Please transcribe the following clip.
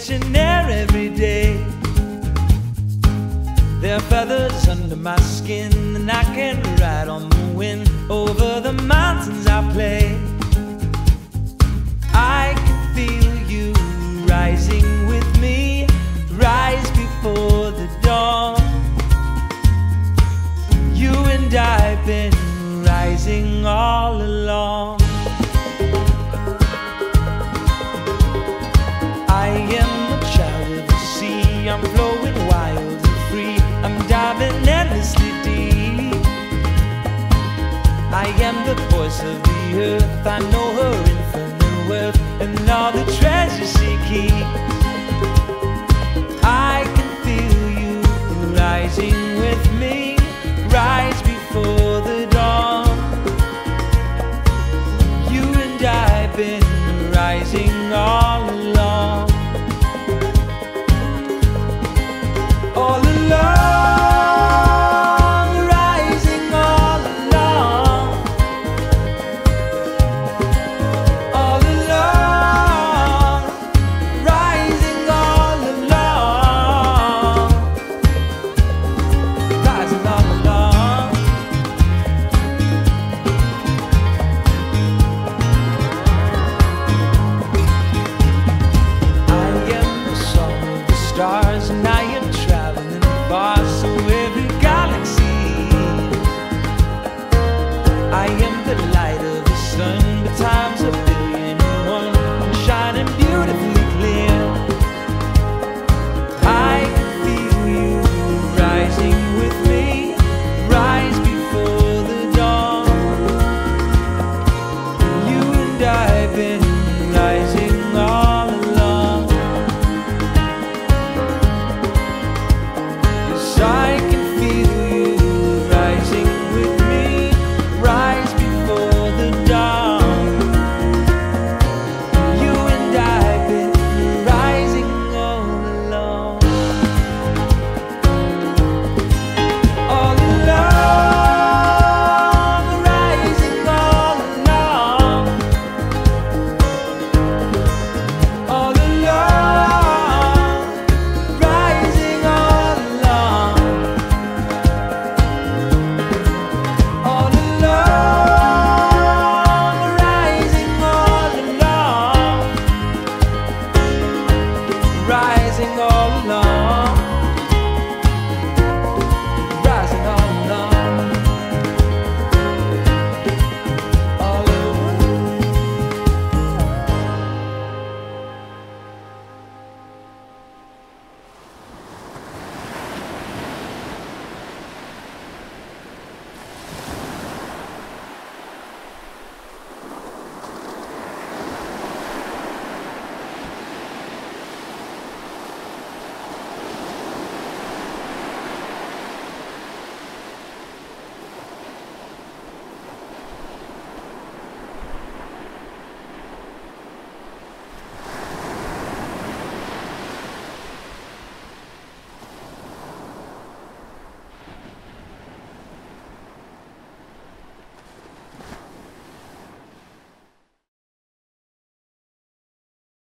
catching air every day. There are feathers under my skin, and I can ride on the wind. Over the mountains I play. I can feel you rising with me, rise before the dawn. You and I've been rising all along. I am the child of the sea, I'm flowing wild and free, I'm diving endlessly deep. I am the voice of the earth, I know